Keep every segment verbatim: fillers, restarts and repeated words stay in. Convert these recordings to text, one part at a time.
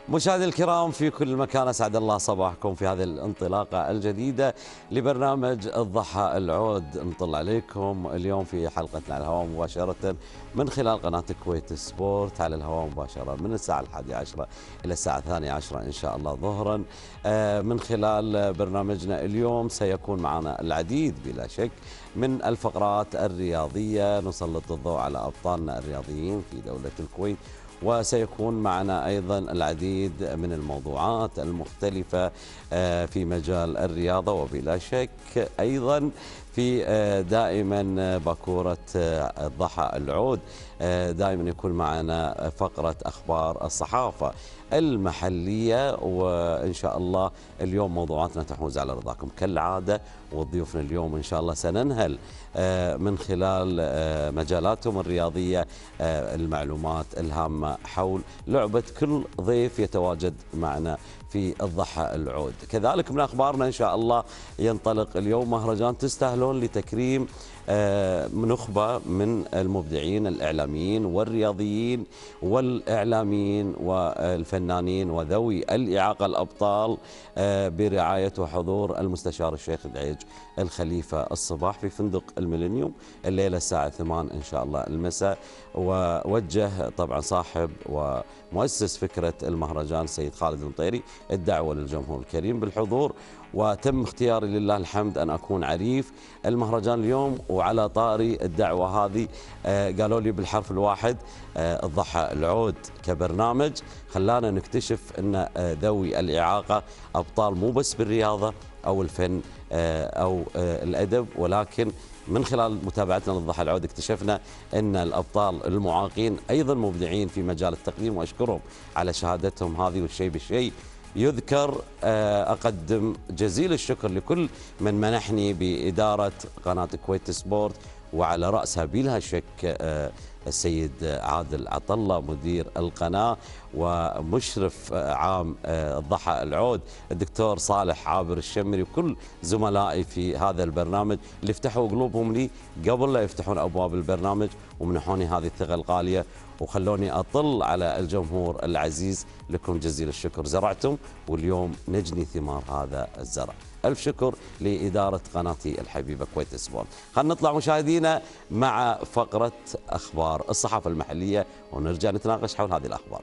مشاهدي الكرام في كل مكان، اسعد الله صباحكم في هذه الانطلاقه الجديده لبرنامج الضحى العود. نطل عليكم اليوم في حلقتنا على الهواء مباشره من خلال قناه الكويت سبورت على الهواء مباشره من الساعه الحادية عشرة الى الساعه الثانية عشرة ان شاء الله ظهرا. من خلال برنامجنا اليوم سيكون معنا العديد بلا شك من الفقرات الرياضيه، نسلط الضوء على ابطالنا الرياضيين في دوله الكويت، وسيكون معنا أيضا العديد من الموضوعات المختلفة في مجال الرياضة، وبلا شك أيضا في دائما باكورة الضحى العود دائما يكون معنا فقرة أخبار الصحافة المحلية، وإن شاء الله اليوم موضوعاتنا تحوز على رضاكم كالعادة، وضيوفنا اليوم إن شاء الله سننهل من خلال مجالاتهم الرياضية المعلومات الهامة حول لعبة كل ضيف يتواجد معنا في الضحى العود. كذلك من أخبارنا إن شاء الله ينطلق اليوم مهرجان تستاهلون لتكريم نخبة من المبدعين الإعلاميين والرياضيين والإعلاميين والفنانين وذوي الإعاقة الأبطال برعاية وحضور المستشار الشيخ دعيج الخليفة الصباح في فندق الميلينيوم الليلة الساعة ثمانية إن شاء الله المساء. ووجه طبعا صاحب ومؤسس فكرة المهرجان السيد خالد المطيري الدعوة للجمهور الكريم بالحضور، وتم اختياري لله الحمد أن أكون عريف المهرجان اليوم. وعلى طاري الدعوة هذه قالوا لي بالحرف الواحد الضحى العود كبرنامج خلانا نكتشف أن ذوي الإعاقة أبطال مو بس بالرياضة أو الفن أو الأدب، ولكن من خلال متابعتنا للضحى العود اكتشفنا أن الأبطال المعاقين أيضا مبدعين في مجال التقديم، وأشكرهم على شهادتهم هذه. والشيء بالشيء يذكر أقدم جزيل الشكر لكل من منحني بإدارة قناة الكويت سبورت، وعلى رأسها بلا شك السيد عادل عطلة مدير القناة، ومشرف عام الضحى العود الدكتور صالح عابر الشمري، وكل زملائي في هذا البرنامج اللي فتحوا قلوبهم لي قبل لا يفتحون أبواب البرنامج ومنحوني هذه الثقة الغالية وخلوني أطل على الجمهور العزيز. لكم جزيل الشكر، زرعتم واليوم نجني ثمار هذا الزرع. ألف شكر لإدارة قناتي الحبيبة كويت سبورت. خلينا نطلع مشاهدينا مع فقرة أخبار الصحافة المحلية ونرجع نتناقش حول هذه الأخبار.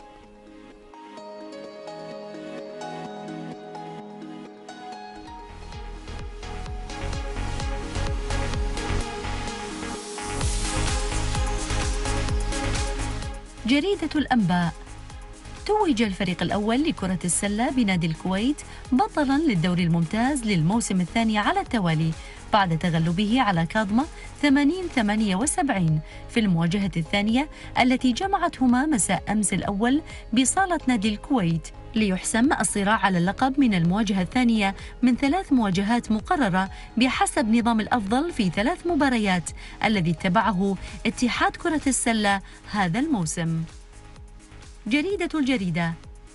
جريدة الأنباء. توج الفريق الأول لكرة السلة بنادي الكويت بطلاً للدوري الممتاز للموسم الثاني على التوالي بعد تغلبه على كاظمة ثمانين ثمانية وسبعين في المواجهة الثانية التي جمعتهما مساء أمس الأول بصالة نادي الكويت، ليحسم الصراع على اللقب من المواجهة الثانية من ثلاث مواجهات مقررة بحسب نظام الأفضل في ثلاث مباريات الذي اتبعه اتحاد كرة السلة هذا الموسم. جريدة الجريدة.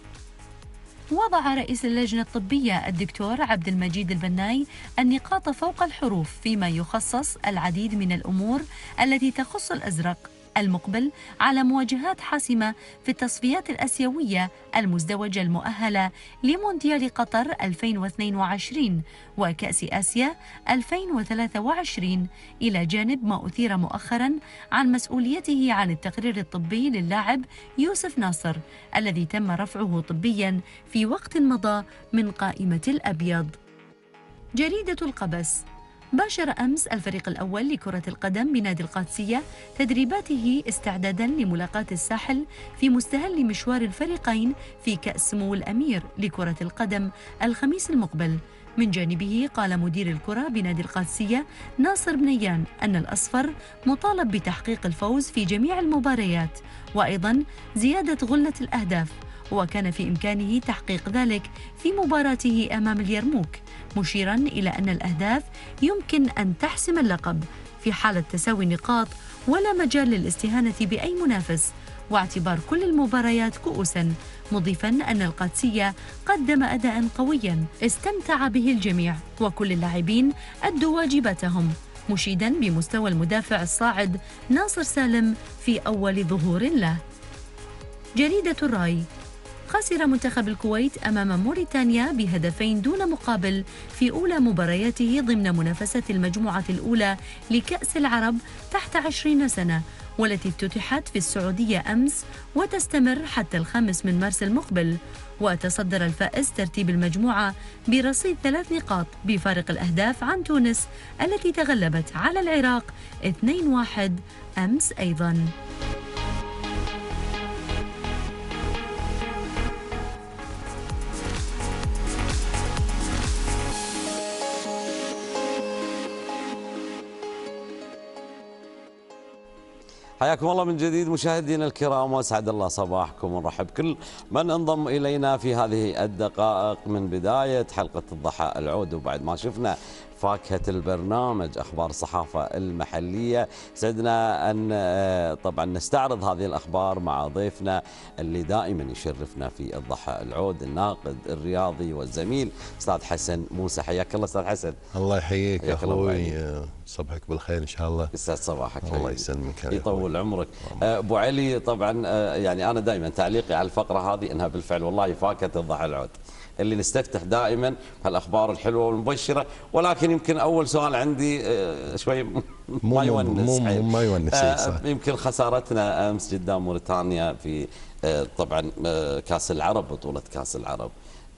وضع رئيس اللجنة الطبية الدكتور عبد المجيد البناي النقاط فوق الحروف فيما يخصص العديد من الأمور التي تخص الأزرق المقبل على مواجهات حاسمة في التصفيات الآسيوية المزدوجة المؤهلة لمونديال قطر ألفين واثنين وعشرين وكأس آسيا ألفين وثلاثة وعشرين، إلى جانب ما أثير مؤخراً عن مسؤوليته عن التقرير الطبي للاعب يوسف ناصر الذي تم رفعه طبياً في وقت مضى من قائمة الأبيض. جريدة القبس. باشر أمس الفريق الأول لكرة القدم بنادي القادسية تدريباته استعداداً لملاقاة الساحل في مستهل مشوار الفريقين في كأس سمو الأمير لكرة القدم الخميس المقبل. من جانبه قال مدير الكرة بنادي القادسية ناصر بنيان أن الأصفر مطالب بتحقيق الفوز في جميع المباريات وأيضاً زيادة غلة الأهداف، وكان في إمكانه تحقيق ذلك في مباراته أمام اليرموك، مشيراً إلى أن الأهداف يمكن أن تحسم اللقب في حالة تساوي النقاط ولا مجال للاستهانة بأي منافس، واعتبار كل المباريات كؤوساً، مضيفاً أن القادسية قدم أداءً قوياً استمتع به الجميع وكل اللاعبين أدوا واجباتهم، مشيداً بمستوى المدافع الصاعد ناصر سالم في أول ظهور له. جريدة الراي. خسر منتخب الكويت أمام موريتانيا بهدفين دون مقابل في أولى مبارياته ضمن منافسة المجموعة الأولى لكأس العرب تحت عشرين سنة، والتي افتتحت في السعودية أمس وتستمر حتى الخامس من مارس المقبل. وتصدر الفائز ترتيب المجموعة برصيد ثلاث نقاط بفارق الأهداف عن تونس التي تغلبت على العراق اثنين واحد أمس أيضاً. حياكم الله من جديد مشاهدينا الكرام، واسعد الله صباحكم، ونرحب كل من انضم الينا في هذه الدقائق من بدايه حلقه الضحى العود. وبعد ما شفنا فاكهة البرنامج أخبار الصحافة المحلية، سعدنا أن طبعا نستعرض هذه الأخبار مع ضيفنا اللي دائما يشرفنا في الضحى العود، الناقد الرياضي والزميل أستاذ حسن موسى. حياك الله أستاذ حسن. الله يحييك يا أخوي، صبحك بالخير إن شاء الله. يسعد صباحك، الله يسلمك، يطول عمرك. أبو علي، طبعا يعني أنا دائما تعليقي على الفقرة هذه أنها بالفعل والله فاكهة الضحى العود اللي نستفتح دائما هالاخبار الحلوه والمبشره، ولكن يمكن اول سؤال عندي شوي ما يونس. مو ما يونس آه يمكن خسارتنا امس قدام موريتانيا في آه طبعا آه كاس العرب، بطوله كاس العرب،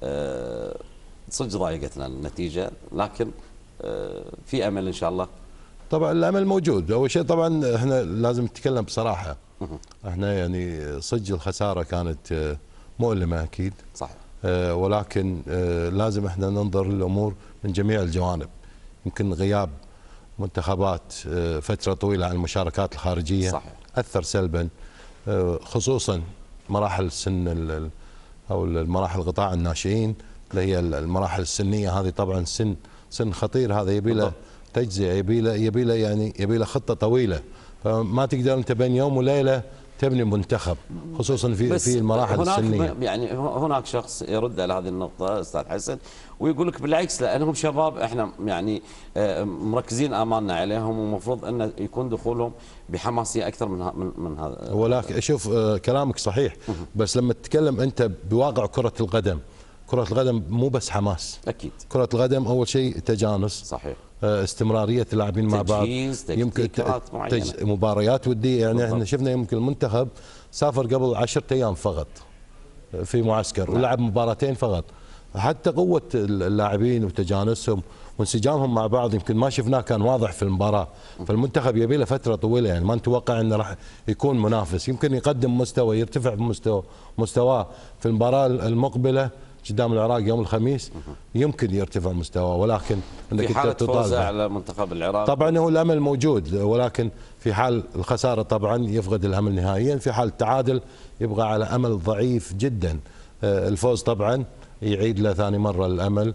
آه صدق ضايقتنا النتيجه، لكن آه في امل ان شاء الله. طبعا الامل موجود. اول شيء طبعا احنا لازم نتكلم بصراحه، احنا يعني صدق الخساره كانت مؤلمه اكيد، صحيح، آه ولكن آه لازم احنا ننظر للامور من جميع الجوانب. يمكن غياب منتخبات آه فتره طويله عن المشاركات الخارجيه صحيح. اثر سلبا، آه خصوصا مراحل السن او المراحل قطاع الناشئين اللي هي المراحل السنيه هذه. طبعا سن سن خطير، هذا يبي له تجزئه، يبي له يبي له يعني يبي له خطه طويله، فما تقدر انت بين يوم وليله تبني منتخب، خصوصا في في المراحل هناك السنيه. يعني هناك شخص يرد على هذه النقطه استاذ حسن ويقول لك بالعكس، لانهم شباب احنا يعني مركزين امالنا عليهم، ومفروض ان يكون دخولهم بحماسيه اكثر من من, من هذا. ولكن شوف كلامك صحيح، بس لما تتكلم انت بواقع كره القدم، كره القدم مو بس حماس، اكيد كره القدم اول شيء تجانس، صحيح، استمراريه اللاعبين مع بعض، يمكن تج... مباريات وديه. يعني بالضبط. احنا شفنا يمكن المنتخب سافر قبل عشرة ايام فقط في معسكر ولعب مباراتين فقط. حتى قوه اللاعبين وتجانسهم وانسجامهم مع بعض يمكن ما شفناه كان واضح في المباراه. فالمنتخب يبي له فتره طويله، يعني ما نتوقع انه راح يكون منافس، يمكن يقدم مستوى يرتفع بمستوى مستواه في المباراه المقبله قدام العراق يوم الخميس، يمكن يرتفع مستواه، ولكن انك في حالة فوزه على منتخب العراق طبعا هو الامل موجود، ولكن في حال الخساره طبعا يفقد الامل نهائيا، في حال التعادل يبقى على امل ضعيف جدا. الفوز طبعا يعيد له ثاني مره الامل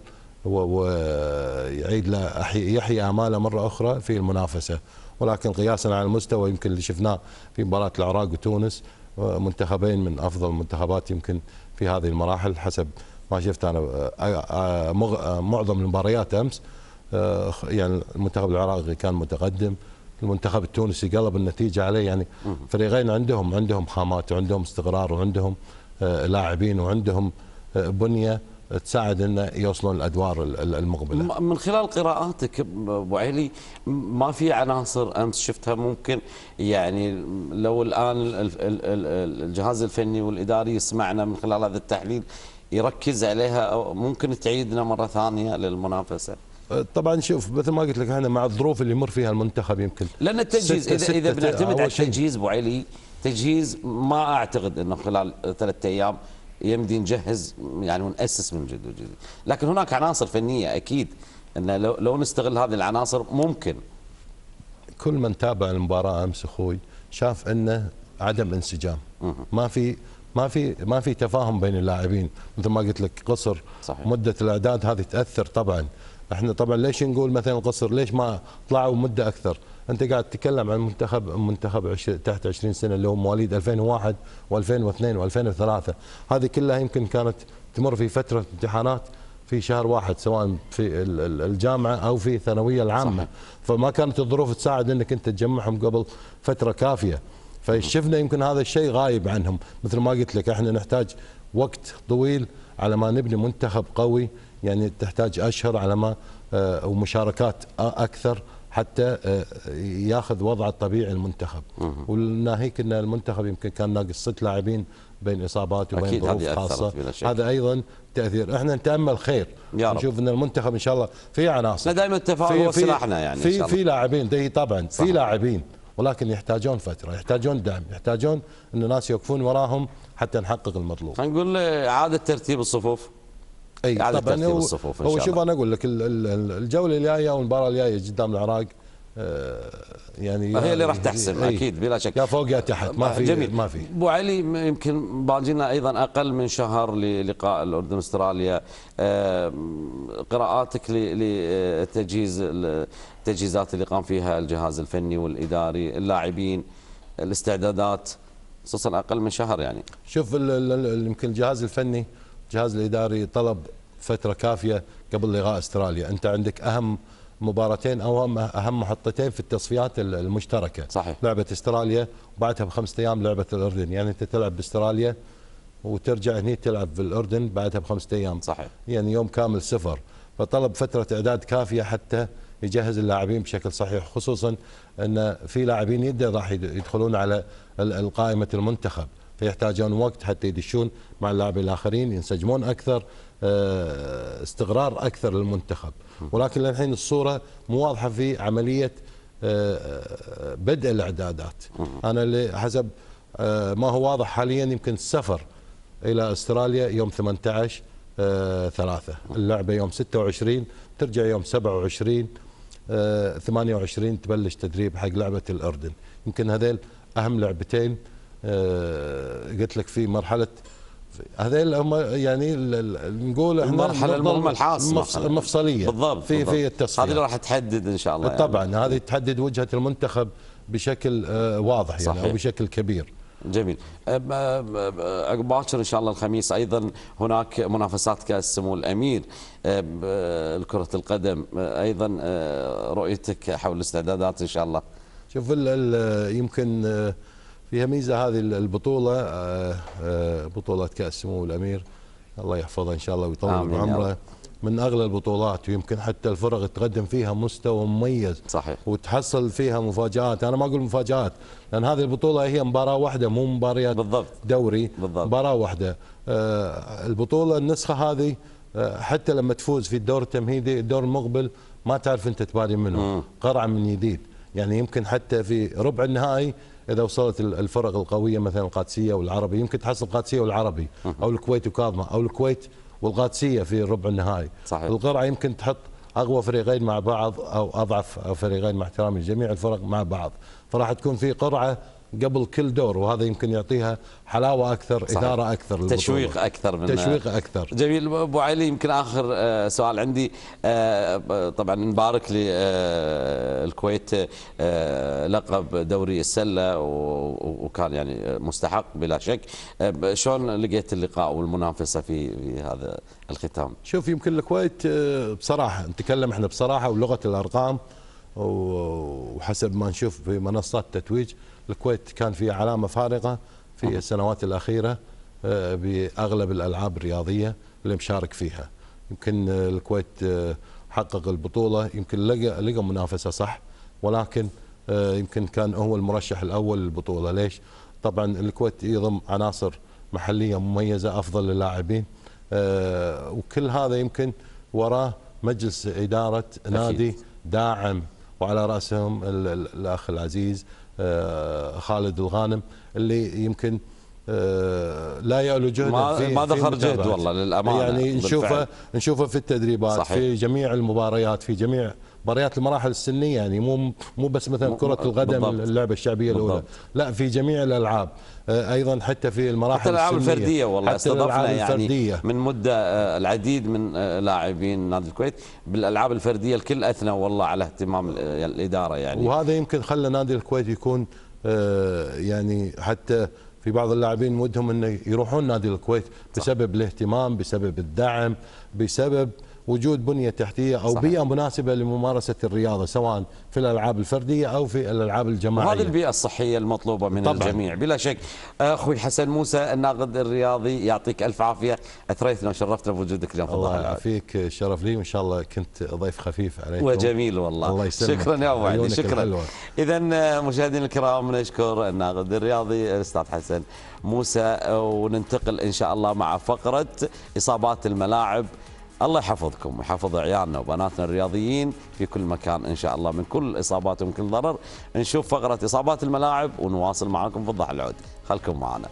ويعيد له يحيي اماله مره اخرى في المنافسه، ولكن قياسا على المستوى يمكن اللي شفناه في مباراه العراق وتونس، منتخبين من افضل المنتخبات يمكن في هذه المراحل حسب ما شفت انا معظم المباريات امس. يعني المنتخب العراقي كان متقدم، المنتخب التونسي قلب النتيجه عليه. يعني فريقين عندهم عندهم خامات وعندهم استقرار وعندهم لاعبين وعندهم بنيه تساعد ان يوصلون الادوار المقبله. من خلال قراءاتك ابو علي، ما في عناصر امس شفتها ممكن يعني لو الان الجهاز الفني والاداري يسمعنا من خلال هذا التحليل يركز عليها، ممكن تعيدنا مره ثانيه للمنافسه؟ طبعا شوف مثل ما قلت لك احنا مع الظروف اللي يمر فيها المنتخب يمكن لان التجهيز ستة اذا ستة اذا بنعتمد على التجهيز ابو علي، تجهيز ما اعتقد انه خلال ثلاثة ايام يمدي نجهز يعني ونأسس من جد وجديد، لكن هناك عناصر فنيه اكيد ان لو, لو نستغل هذه العناصر ممكن. كل من تابع المباراه امس اخوي شاف انه عدم انسجام، ما في ما في ما في تفاهم بين اللاعبين، مثل ما قلت لك قصر صحيح. مده الاعداد هذه تاثر طبعا. احنا طبعا ليش نقول مثلا قصر، ليش ما طلعوا مده اكثر؟ انت قاعد تتكلم عن منتخب منتخب تحت عشرين سنه اللي هو مواليد ألفين وواحد وألفين واثنين وألفين وثلاثة، هذه كلها يمكن كانت تمر في فتره امتحانات في شهر واحد سواء في الجامعه او في الثانويه العامه صحيح. فما كانت الظروف تساعد انك انت تجمعهم قبل فتره كافيه، فشفنا يمكن هذا الشيء غايب عنهم. مثل ما قلت لك احنا نحتاج وقت طويل على ما نبني منتخب قوي، يعني تحتاج اشهر على ما ومشاركات اكثر حتى ياخذ وضعه الطبيعي المنتخب. وناهيك ان المنتخب يمكن كان ناقص ست لاعبين بين اصابات وبين ظروف خاصه، هذا ايضا تاثير. احنا نتامل خير، نشوف ان المنتخب ان شاء الله في عناصر، احنا دائما التفاؤل هو سلاحنا يعني في في, في لاعبين طبعا في لاعبين، ولكن يحتاجون فتره، يحتاجون دعم، يحتاجون ان الناس يوقفون وراهم حتى نحقق المطلوب. خلينا نقول اعاده ترتيب الصفوف. اي طبعا هو, هو شوف انا اقول لك الجوله الجايه والمباراه الجايه قدام العراق يعني هي اللي راح تحسم اكيد بلا شك، يا فوق يا تحت، ما في جميل. ما في. ابو علي يمكن باقي لنا ايضا اقل من شهر للقاء الاردن استراليا، قراءاتك لتجهيز التجهيزات اللي قام فيها الجهاز الفني والاداري، اللاعبين، الاستعدادات، خصوصا اقل من شهر يعني. شوف يمكن الجهاز الفني الجهاز الاداري طلب فتره كافيه قبل لقاء استراليا. انت عندك اهم مباراتين او اهم محطتين في التصفيات المشتركه، صحيح. لعبه استراليا وبعدها بخمسة ايام لعبه الاردن، يعني انت تلعب باستراليا وترجع هني تلعب بالاردن بعدها بخمسة ايام، صحيح. يعني يوم كامل سفر. فطلب فتره اعداد كافيه حتى يجهز اللاعبين بشكل صحيح، خصوصا ان في لاعبين يبدا راح يدخلون على القائمه المنتخب، فيحتاجون وقت حتى يدشون مع اللاعبين الاخرين، ينسجمون اكثر، استقرار اكثر للمنتخب. ولكن للحين الصوره مو واضحه في عمليه بدء الاعدادات. انا اللي حسب ما هو واضح حاليا يمكن السفر الى استراليا يوم ثمانية عشر ثلاثة، اللعبه يوم ستة وعشرين، ترجع يوم سبعة وعشرين ثمانية وعشرين تبلش تدريب حق لعبه الاردن. يمكن هذيل اهم لعبتين قلت لك في مرحله، هذيل هم يعني نقول احنا المرحله المهمه الحاسمه المفصليه بالضبط في بالضبط. في التصفيات، هذه اللي راح تحدد ان شاء الله طبعا يعني. هذه تحدد وجهه المنتخب بشكل واضح يعني، صحيح. او بشكل كبير. جميل. عقب باكر ان شاء الله الخميس ايضا هناك منافسات كاس سمو الامير لكره القدم، ايضا رؤيتك حول الاستعدادات ان شاء الله؟ شوف يمكن فيها ميزه هذه البطوله، بطوله كاس سمو الامير، الله يحفظها ان شاء الله ويطول بعمره، من اغلى البطولات، ويمكن حتى الفرق تقدم فيها مستوى مميز، صحيح. وتحصل فيها مفاجآت. انا ما اقول مفاجآت لان هذه البطوله هي مباراه واحده، مو مباريات بالضبط دوري، بالضبط. مباراه واحده. البطوله النسخه هذه حتى لما تفوز في الدور التمهيدي الدور المقبل ما تعرف انت تباري منه، قرعه من جديد. يعني يمكن حتى في ربع النهائي اذا وصلت الفرق القويه مثلا القادسيه والعربي، يمكن تحصل القادسيه والعربي او الكويت وكاظمه او الكويت والقادسيه في الربع النهائي. صحيح. القرعه يمكن تحط اقوى فريقين مع بعض او اضعف فريقين مع احترامي لجميع الفرق مع بعض، فراح تكون في قرعه قبل كل دور، وهذا يمكن يعطيها حلاوه اكثر، صحيح. اداره اكثر، تشويق اكثر من تشويق اكثر. جميل. ابو علي يمكن اخر سؤال عندي، طبعا نبارك للكويت لقب دوري السله وكان يعني مستحق بلا شك. شلون لقيت اللقاء والمنافسه في في هذا الختام؟ شوف يمكن الكويت بصراحه نتكلم احنا بصراحه ولغه الارقام وحسب ما نشوف في منصات التتويج، الكويت كان في علامه فارقه في السنوات الاخيره باغلب الالعاب الرياضيه اللي مشارك فيها. يمكن الكويت حقق البطوله، يمكن لقى لقى منافسه صح، ولكن يمكن كان هو المرشح الاول للبطوله. ليش؟ طبعا الكويت يضم عناصر محليه مميزه، افضل اللاعبين، وكل هذا يمكن وراه مجلس اداره نادي داعم، وعلى راسهم الاخ العزيز خالد الغانم اللي يمكن لا يألو جهده في ما ذخر جهد والله للامانه، يعني نشوفه نشوفه في التدريبات، صحيح. في جميع المباريات، في جميع مباريات المراحل السنيه، يعني مو مو بس مثلا كره القدم بالضبط. اللعبه الشعبيه الاولى بالضبط. لا، في جميع الالعاب، ايضا حتى في المراحل حتى الالعاب الفرديه والله استضفنا يعني الفردية. من مده العديد من لاعبين نادي الكويت بالالعاب الفرديه، الكل اثنى والله على اهتمام الاداره يعني، وهذا يمكن خلى نادي الكويت يكون يعني حتى في بعض اللاعبين ودهم انه يروحون نادي الكويت بسبب صح. الاهتمام، بسبب الدعم، بسبب وجود بنيه تحتيه او صحيح. بيئه مناسبه لممارسه الرياضه سواء في الالعاب الفرديه او في الالعاب الجماعيه. وهذه البيئه الصحيه المطلوبه من طبعًا. الجميع بلا شك. اخوي حسن موسى الناقد الرياضي، يعطيك الف عافيه، اثريتنا وشرفتنا بوجودك اليوم في الضحى. الله يعافيك، شرف لي، وان شاء الله كنت ضيف خفيف عليكم وجميل والله. الله يسلمك. شكرا يا ابو علي، شكرا. اذا مشاهدينا الكرام نشكر الناقد الرياضي الاستاذ حسن موسى، وننتقل ان شاء الله مع فقره اصابات الملاعب. الله يحفظكم ويحفظ عيالنا وبناتنا الرياضيين في كل مكان ان شاء الله من كل اصابات ومن كل ضرر. نشوف فقره اصابات الملاعب ونواصل معاكم في الضحى العود، خلكم معنا.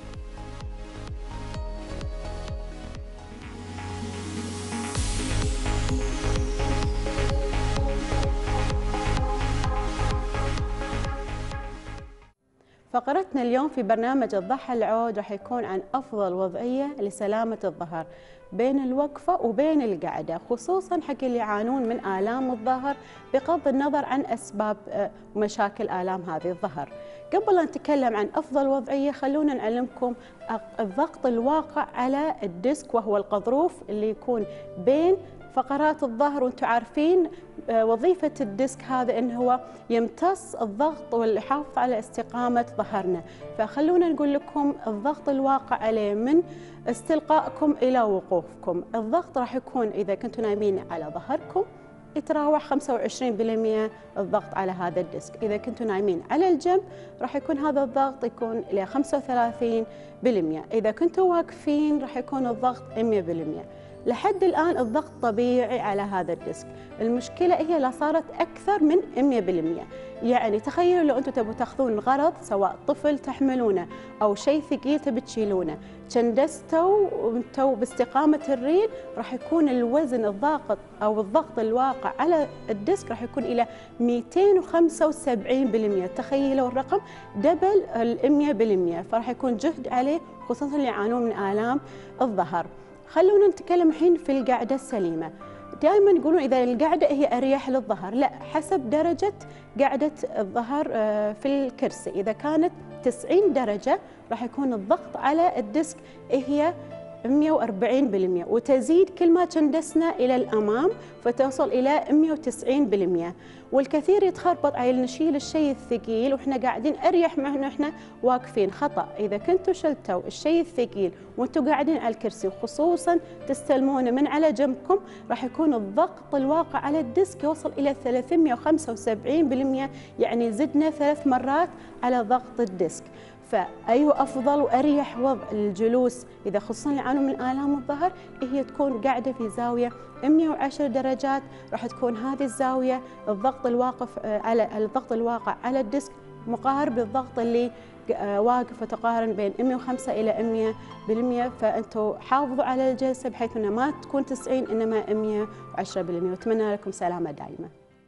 فقرتنا اليوم في برنامج الضحى العود راح يكون عن أفضل وضعية لسلامة الظهر بين الوقفة وبين القعدة، خصوصا حق اللي يعانون من آلام الظهر بغض النظر عن أسباب ومشاكل آلام هذه الظهر. قبل أن نتكلم عن أفضل وضعية خلونا نعلمكم الضغط الواقع على الديسك، وهو الغضروف اللي يكون بين فقرات الظهر. وانتم عارفين وظيفة الديسك هذا انه هو يمتص الضغط واليحافظ على استقامة ظهرنا، فخلونا نقول لكم الضغط الواقع عليه من استلقائكم الى وقوفكم. الضغط راح يكون اذا كنتم نايمين على ظهركم يتراوح خمسة وعشرين بالمئة الضغط على هذا الديسك، اذا كنتم نايمين على الجنب راح يكون هذا الضغط يكون الى خمسة وثلاثين بالمئة، اذا كنتم واقفين راح يكون الضغط مئة بالمئة. لحد الآن الضغط طبيعي على هذا الديسك، المشكلة هي لا صارت أكثر من مئة بالمئة. يعني تخيلوا لو أنتم تبوا تاخذون غرض سواء طفل تحملونه أو شيء ثقيل تبي تشيلونه، شندستوا وانتوا باستقامة الريل راح يكون الوزن الضاغط أو الضغط الواقع على الديسك راح يكون إلى مئتين وخمسة وسبعين بالمئة. تخيلوا الرقم دبل ال مئة بالمئة، فراح يكون جهد عليه خصوصا اللي يعانون من آلام الظهر. خلونا نتكلم الحين في القعدة السليمة. دائما يقولون إذا القعدة هي أريح للظهر، لا، حسب درجة قعدة الظهر في الكرسي. إذا كانت تسعين درجة راح يكون الضغط على الديسك هي مئة وأربعين بالمئة، وتزيد كل ما تشندسنا إلى الأمام فتوصل إلى مئة وتسعين بالمئة. والكثير يتخربط على نشيل الشيء الثقيل وإحنا قاعدين أريح ما إنه إحنا واقفين. خطأ، إذا كنتوا شلتوا الشيء الثقيل وأنتوا قاعدين على الكرسي وخصوصا تستلمونه من على جنبكم راح يكون الضغط الواقع على الديسك يوصل إلى ثلاثمئة وخمسة وسبعين بالمئة، يعني زدنا ثلاث مرات على ضغط الديسك. فأيوة أفضل وأريح وضع الجلوس إذا خصوصا اللي يعانون من آلام الظهر هي تكون قاعدة في زاوية مئة وعشر درجات، راح تكون هذه الزاوية الضغط الواقف على الضغط الواقع على الديسك مقارب للضغط اللي واقف وتقارن بين مئة وخمسة إلى مئة بالمئة. فأنتوا حافظوا على الجلسة بحيث أنها ما تكون تسعين إنما مئة وعشرة بالمئة، وأتمنى لكم سلامة دائمة.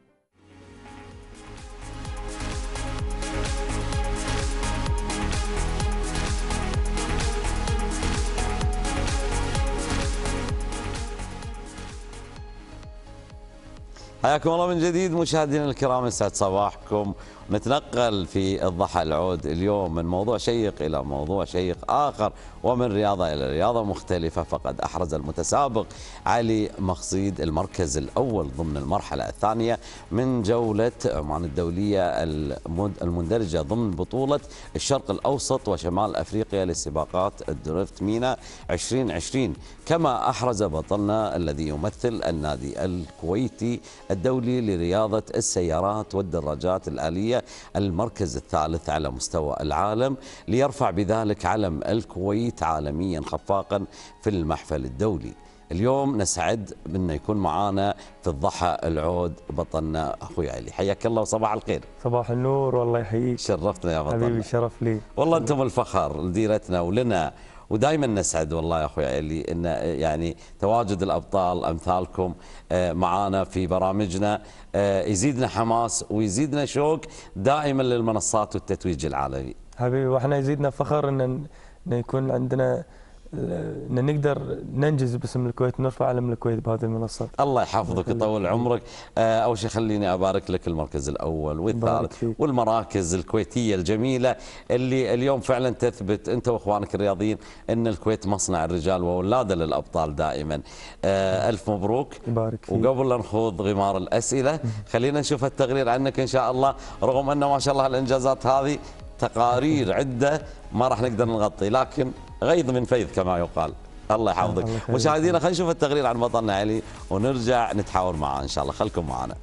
حياكم الله من جديد مشاهدينا الكرام، يسعد صباحكم. نتنقل في الضحى العود اليوم من موضوع شيق إلى موضوع شيق آخر، ومن رياضة إلى رياضة مختلفة. فقد أحرز المتسابق علي مخصيد المركز الأول ضمن المرحلة الثانية من جولة عمان الدولية المندرجة ضمن بطولة الشرق الأوسط وشمال أفريقيا للسباقات الدريفت مينا عشرين عشرين. كما أحرز بطلنا الذي يمثل النادي الكويتي الدولي لرياضة السيارات والدراجات الآلية المركز الثالث على مستوى العالم، ليرفع بذلك علم الكويت عالميا خفاقا في المحفل الدولي. اليوم نسعد بأنه يكون معانا في الضحى العود بطلنا أخوي علي. حياك الله وصباح الخير. صباح النور، والله يحييك. شرفتنا يا بطلنا. حبيبي شرف لي. والله أنتم الفخر لديرتنا ولنا، ودائما نسعد والله يا اخوي علي ان يعني تواجد الابطال امثالكم معانا في برامجنا يزيدنا حماس ويزيدنا شوق دائما للمنصات والتتويج العالمي. حبيبي، واحنا يزيدنا فخر ان ان يكون عندنا ان نقدر ننجز باسم الكويت ونرفع علم الكويت بهذه المنصات. الله يحفظك ويطول عمرك. اول شيء خليني ابارك لك المركز الاول والثالث والمراكز الكويتيه الجميله اللي اليوم فعلا تثبت انت واخوانك الرياضيين ان الكويت مصنع الرجال واولاده للابطال دائما. الف مبروك. يبارك فيك. وقبل لا نخوض غمار الاسئله خلينا نشوف التقرير عنك ان شاء الله، رغم انه ما شاء الله الانجازات هذه تقارير عده ما راح نقدر نغطي، لكن غيظ من فيض كما يقال. الله يحفظك. مشاهدينا خلينا نشوف التقرير عن بطلنا علي ونرجع نتحاور معاه ان شاء الله، خلكم معنا.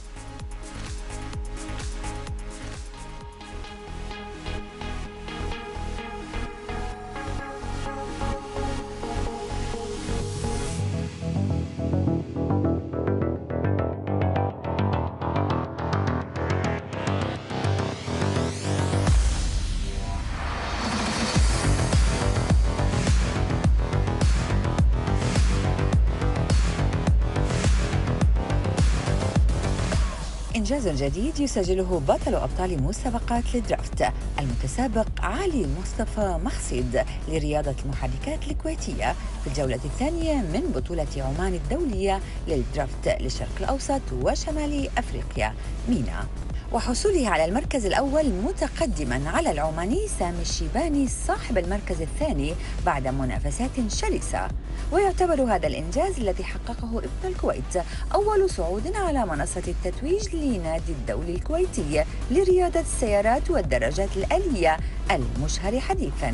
إنجاز جديد يسجله بطل أبطال مسابقات الدرافت المتسابق علي مصطفى مخصيد لرياضة المحركات الكويتية في الجولة الثانية من بطولة عمان الدولية للدرافت للشرق الأوسط وشمال أفريقيا مينا، وحصوله على المركز الأول متقدما على العماني سامي الشيباني صاحب المركز الثاني بعد منافسات شرسة. ويعتبر هذا الإنجاز الذي حققه ابن الكويت أول صعود على منصة التتويج لنادي الدولي الكويتي لرياضة السيارات والدراجات الآلية المشهر حديثاً.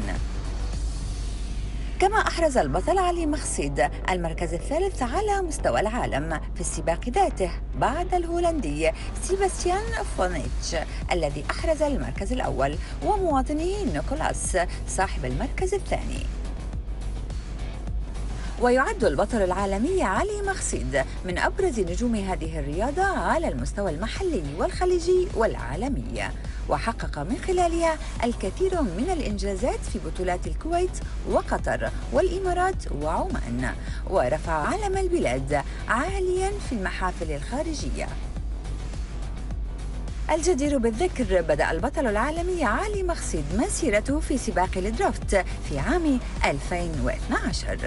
كما أحرز البطل علي مخصيد المركز الثالث على مستوى العالم في السباق ذاته بعد الهولندي سيباستيان فونيتش الذي أحرز المركز الأول ومواطنه نيكولاس صاحب المركز الثاني. ويعد البطل العالمي علي مخصيد من أبرز نجوم هذه الرياضة على المستوى المحلي والخليجي والعالمي، وحقق من خلالها الكثير من الإنجازات في بطولات الكويت وقطر والإمارات وعمان، ورفع علم البلاد عالياً في المحافل الخارجية. الجدير بالذكر بدأ البطل العالمي علي مخصيد مسيرته في سباق الدرافت في عام ألفين واثني عشر.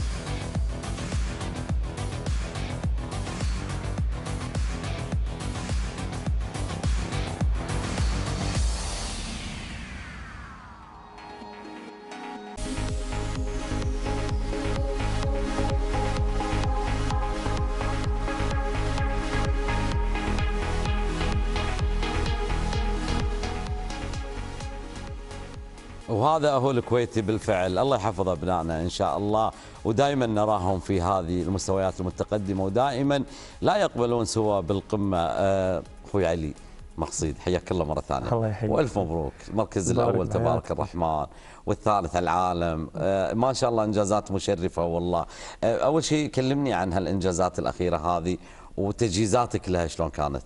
وهذا هو الكويتي بالفعل، الله يحفظ ابنائنا ان شاء الله، ودائما نراهم في هذه المستويات المتقدمه ودائما لا يقبلون سوى بالقمه. اخوي علي مخصيد حياك الله مره ثانيه. الله يحييك. والف مبروك، المركز الاول تبارك الرحمن والثالث العالم، ما شاء الله انجازات مشرفه والله. اول شيء كلمني عن هالانجازات الاخيره هذه وتجهيزاتك لها شلون كانت؟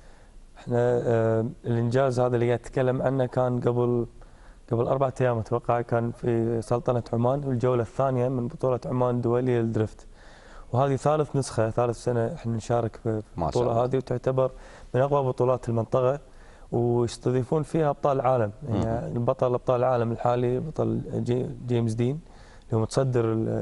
احنا الانجاز هذا اللي قاعد اتكلم عنه كان قبل قبل أربعة أيام أتوقع، كان في سلطنة عمان والجولة الثانية من بطولة عمان الدولية للدرفت، وهذه ثالث نسخة ثالث سنة احنا نشارك في البطولة هذه، وتعتبر من أقوى بطولات المنطقة ويستضيفون فيها أبطال العالم. يعني البطل أبطال العالم الحالي بطل جي جيمس دين اللي هو متصدر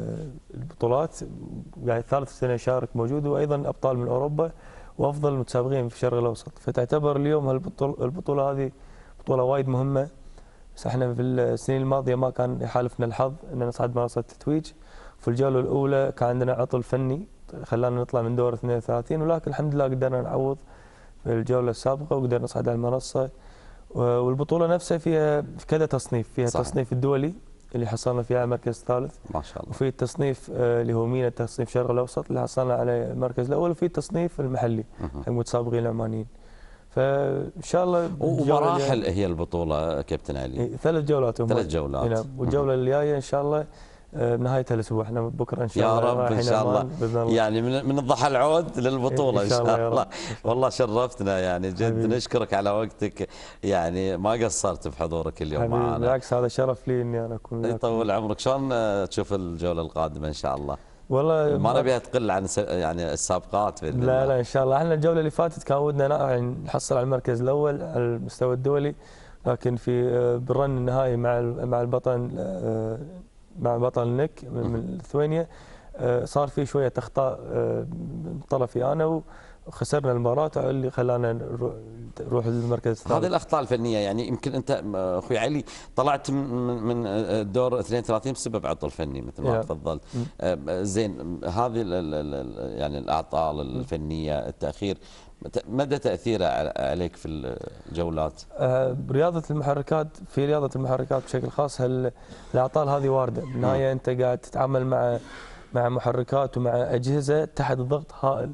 البطولات قاعد ثالث سنة يشارك موجود، وأيضا أبطال من أوروبا وأفضل المتسابقين في الشرق الأوسط. فتعتبر اليوم البطولة هذه بطولة وايد مهمة. بس احنا في السنين الماضيه ما كان يحالفنا الحظ ان نصعد منصه التتويج. في الجوله الاولى كان عندنا عطل فني خلانا نطلع من دور اثنين وثلاثين، ولكن الحمد لله قدرنا نعوض في الجوله السابقه وقدرنا نصعد على المنصه. والبطوله نفسها فيها كذا تصنيف، فيها صحيح. التصنيف الدولي اللي حصلنا فيه على المركز الثالث ما شاء الله، وفي التصنيف اللي هو مينا تصنيف الشرق الاوسط اللي حصلنا على المركز الاول، وفي التصنيف المحلي حق المتسابقين العمانيين. فان شاء الله. ومراحل هي البطوله كابتن علي؟ ثلاث جولات ثلاث جولات نعم. والجوله الجايه ان شاء الله بنهايه الاسبوع، احنا بكره ان شاء الله يا رب ان شاء الله. الله يعني من من الضحى العود للبطوله ان شاء الله, إن شاء الله. والله شرفتنا يعني جد حبيب. نشكرك على وقتك، يعني ما قصرت بحضورك اليوم حبيب. معنا. بالعكس هذا شرف لي اني انا اكون وياك. يطول عمرك. شلون تشوف الجوله القادمه ان شاء الله؟ والله ما نبيها تقل عن يعني السابقات باذن لا الله. لا ان شاء الله. احنا الجوله اللي فاتت كان ودنا يعني نحصل على المركز الاول على المستوى الدولي، لكن في بالرن النهائي مع مع البطل مع بطل نيك من ليثوانيا صار في شويه اخطاء من طرفي انا وخسرنا المباراه اللي خلانا نروح للمركز الثالث. هذه الاخطاء الفنيه يعني يمكن انت اخوي علي طلعت من الدور اثنين وثلاثين بسبب عطل فني مثل ما تفضلت. زين هذه يعني الاعطال الفنيه التاخير مدى تاثيره عليك في الجولات؟ رياضه المحركات في رياضه المحركات بشكل خاص الاعطال هذه وارده، بالنهايه انت قاعد تتعامل مع مع محركات ومع اجهزه تحت ضغط هائل،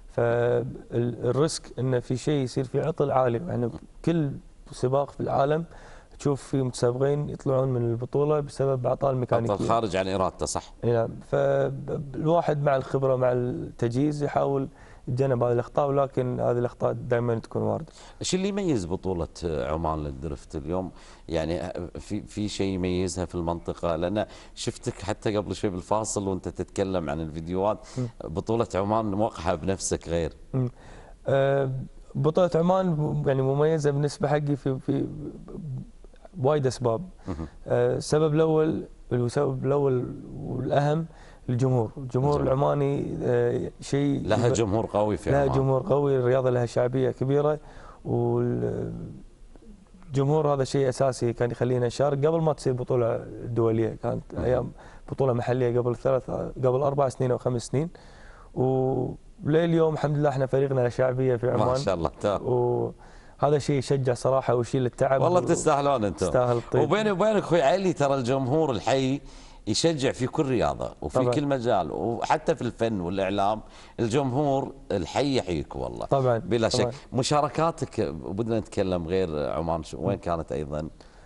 فالريسك ان في شيء يصير في عطل عالي. يعني كل سباق في العالم تشوف في متسابقين يطلعون من البطوله بسبب اعطال ميكانيكيه، عطل خارج عن ارادته. صح. نعم. فالواحد مع الخبره مع التجهيز يحاول يتجنب هذه الاخطاء، ولكن هذه الاخطاء دائما تكون وارده. ايش اللي يميز بطوله عمان للدرفت اليوم؟ يعني في في شيء يميزها في المنطقه؟ لان شفتك حتى قبل شوي بالفاصل وانت تتكلم عن الفيديوهات، بطوله عمان موقعها بنفسك غير. أه بطوله عمان يعني مميزه بالنسبه حقي في في وايد اسباب. أه السبب الاول السبب الاول والاهم الجمهور، الجمهور العماني آه شيء لها جمهور قوي في لها عمان. جمهور قوي، الرياضه لها شعبيه كبيره، والجمهور هذا شيء اساسي كان يخلينا نشارك قبل ما تصير بطوله دوليه، كانت ايام بطوله محليه قبل ثلاث قبل اربع سنين او خمس سنين، ولليوم الحمد لله احنا فريقنا له شعبيه في عمان ما شاء الله. وهذا شيء يشجع صراحه ويشيل التعب. والله تستاهلون انتم. تستاهل الطيب. وبيني وبينك اخوي علي ترى الجمهور الحي يشجع في كل رياضه وفي طبعًا. كل مجال، وحتى في الفن والاعلام الجمهور الحي يحييك والله. طبعا بلا طبعًا. شك. مشاركاتك بدنا نتكلم غير عمان، وين كانت ايضا؟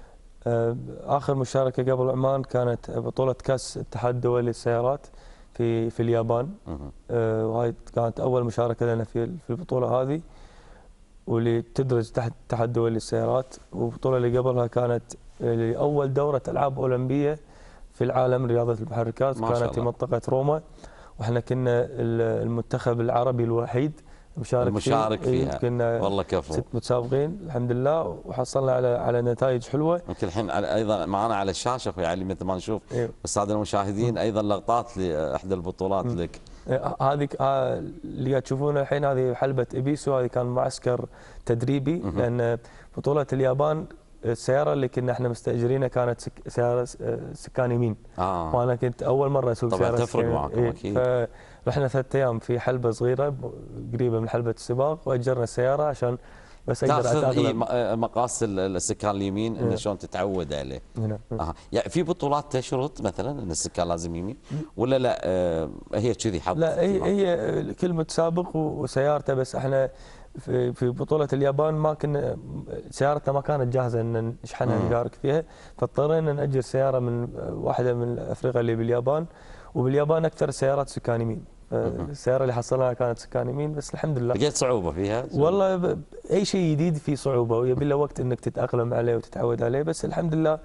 اخر مشاركه قبل عمان كانت بطوله كاس الاتحاد الدولي للسيارات في في اليابان، أه وهي كانت اول مشاركه لنا في في البطوله هذه، واللي تدرج تحت الاتحاد الدولي للسيارات. والبطوله اللي قبلها كانت اول دوره العاب اولمبيه في العالم رياضه المحركات، كانت في منطقه روما، واحنا كنا المنتخب العربي الوحيد مشارك, المشارك فيه. فيها. كنا والله كفو. ست متسابقين الحمد لله، وحصلنا على على نتائج حلوه. يمكن الحين ايضا معنا على الشاشه اخوي علي مثل ما نشوف الساده المشاهدين ايضا لقطات لاحدى البطولات م. لك. هذه اللي قاعد تشوفونها الحين هذه حلبه ابيسو، هذه كان معسكر تدريبي، م. لان بطوله اليابان السياره اللي كنا احنا مستاجرينها كانت سك... سياره سكان يمين. آه. وانا كنت اول مره اسوق سياره. طبعا تفرق معكم إيه. اكيد. فرحنا ثلاث ايام في حلبه صغيره قريبه من حلبه السباق، واجرنا السياره عشان بس اقدر اتاقلم. إيه مقاس السكان اليمين انه شلون تتعود عليه. هنا. آه. يعني في بطولات تشرط مثلا ان السكان لازم يمين ولا لا؟ آه هي كذي حظ؟ لا هي, هي كل متسابق وسيارته، بس احنا في في بطولة اليابان ما كنا سيارتنا ما كانت جاهزة ان نشحنها نشارك فيها، فاضطرينا نأجر سيارة من واحدة من افريقيا اللي باليابان، وباليابان اكثر السيارات سكان يمين، السيارة اللي حصلناها كانت سكان يمين، بس الحمد لله. لقيت صعوبة فيها؟ والله اي شيء جديد فيه صعوبة ويبي له وقت انك تتأقلم عليه وتتعود عليه، بس الحمد لله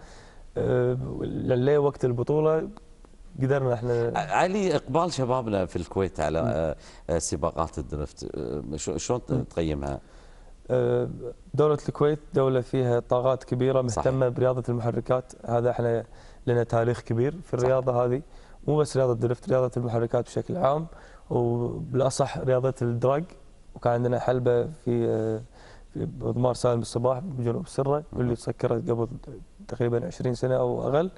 للي وقت البطولة قدرنا احنا. علي، اقبال شبابنا في الكويت على م. سباقات الدرفت شلون تقيمها؟ دولة الكويت دولة فيها طاقات كبيرة مهتمة صحيح. برياضة المحركات، هذا احنا لنا تاريخ كبير في الرياضة صح. هذه مو بس رياضة الدرفت، رياضة المحركات بشكل عام، وبالاصح رياضة الدراج. وكان عندنا حلبة في في ضمار سالم الصباح بجنوب السرة واللي تسكرت قبل تقريبا عشرين سنة او اقل،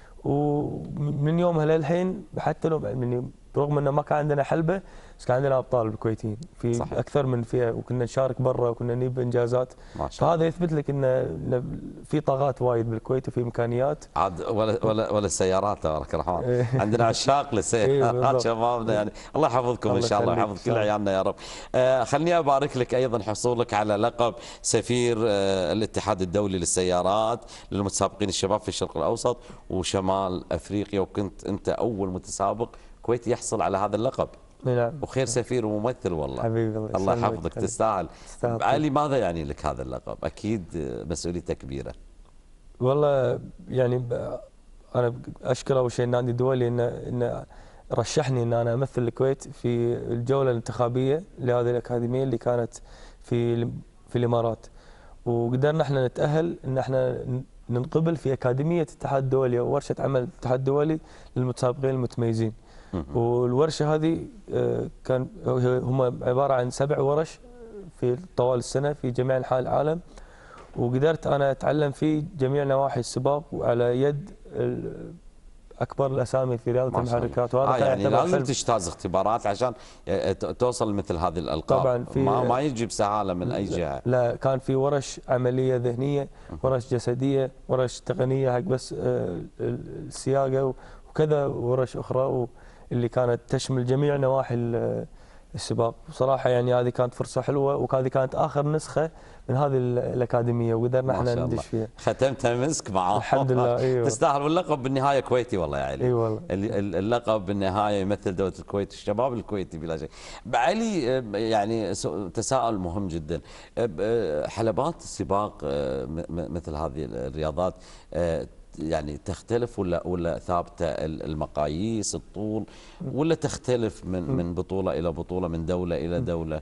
ومن يومها للحين حتى لو من رغم انه ما كان عندنا حلبه، بس كان عندنا ابطال الكويتيين في صحيح. اكثر من فئه، وكنا نشارك برا وكنا نجيب انجازات. فهذا يثبت لك ان في طاقات وايد بالكويت وفي امكانيات. عاد ولا ولا ولا السيارات تبارك الرحمن، عندنا عشاق للسيارات شبابنا، يعني الله يحفظكم ان شاء الله ويحفظ كل عيالنا يا رب. آه خليني ابارك لك ايضا حصولك على لقب سفير آه الاتحاد الدولي للسيارات للمتسابقين الشباب في الشرق الاوسط وشمال افريقيا، وكنت انت اول متسابق كويتي يحصل على هذا اللقب. نعم. وخير سفير وممثل والله. حبيبي الله يحفظك، تستاهل. علي، ماذا يعني لك هذا اللقب؟ اكيد مسؤوليته كبيره. والله يعني انا اشكر اول شيء النادي الدولي انه انه رشحني ان انا امثل الكويت في الجوله الانتخابيه لهذه الاكاديميه اللي كانت في في الامارات، وقدرنا احنا نتاهل ان احنا ننقبل في اكاديميه الاتحاد الدولي او ورشه عمل الاتحاد الدولي للمتسابقين المتميزين. والورشه هذه كان هم عباره عن سبع ورش في طوال السنه في جميع انحاء العالم، وقدرت انا اتعلم في جميع نواحي السباق وعلى يد اكبر الاسامي في رياضه المحركات. وهذا آه يعني لازم تجتاز اختبارات عشان توصل مثل هذه الالقاب. طبعا في ما, ما يجي بسهاله من اي جهه. لا، كان في ورش عمليه ذهنيه، ورش جسديه، ورش تقنيه حق بس السياقه، وكذا ورش اخرى اللي كانت تشمل جميع نواحي السباق. بصراحه يعني هذه كانت فرصه حلوه، وهذه كانت اخر نسخه من هذه الاكاديميه وقدرنا احنا ندش فيها. ختمتها مسك معاهم الحمد لله. ايوه تستاهل. واللقب بالنهايه كويتي والله يا علي. اي والله اللقب بالنهايه يمثل دوله الكويت، الشباب الكويتي بلا شك. علي يعني تساؤل مهم جدا، حلبات السباق مثل هذه الرياضات يعني تختلف ولا ولا ثابته المقاييس الطول، ولا تختلف من من بطوله الى بطوله، من دوله الى دوله؟